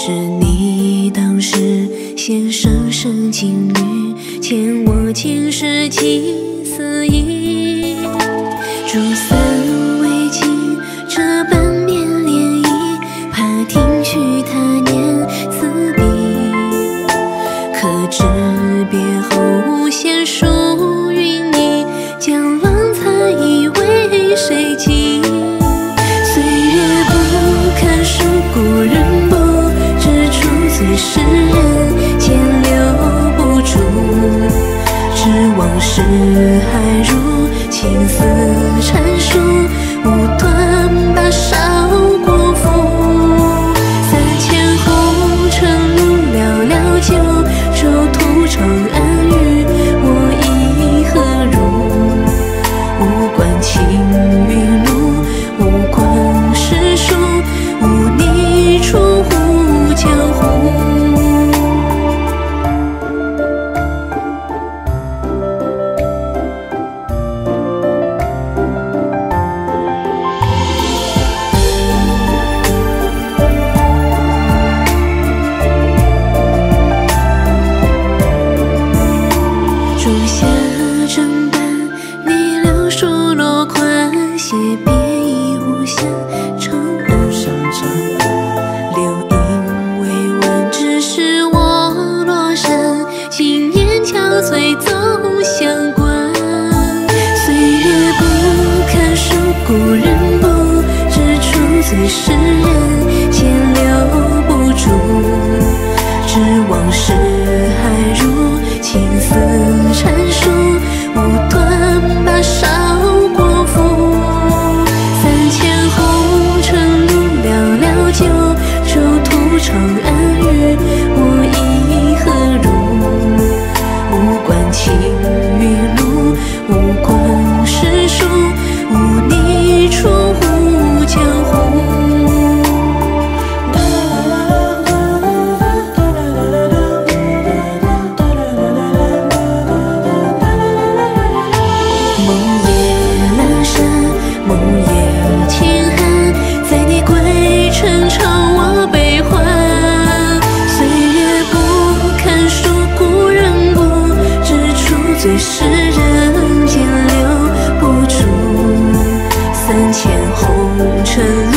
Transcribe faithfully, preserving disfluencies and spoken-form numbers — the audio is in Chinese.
是你当时先生生金女，欠我前世几丝意。珠伞未尽，这半面涟漪，怕听取他念此笔。可知别后无限数云霓，将浪才以为谁寄？岁月不堪数，故人不知处，最是人间留不住。知往事还如青丝缠束，无端把韶过付。三千红尘路寥寥旧，舟途长安与我意何如？无关青云路，无关世俗，无你出乎江湖。仲夏正半，你留书落款，写别意无限长安。流萤未完，只是我落山，今年憔悴走相关。岁月不堪数，故人不知处，最是人间留不住。知往事还如青丝缠束，无端把韶过付。三千红尘路寥寥旧，舟途长安与我意何如？无关青云路，无关世俗，无你出乎江湖。梦夜轻寒，在你归程长我悲欢。岁月不堪数，故人不知处，最是人间留不住。三千红尘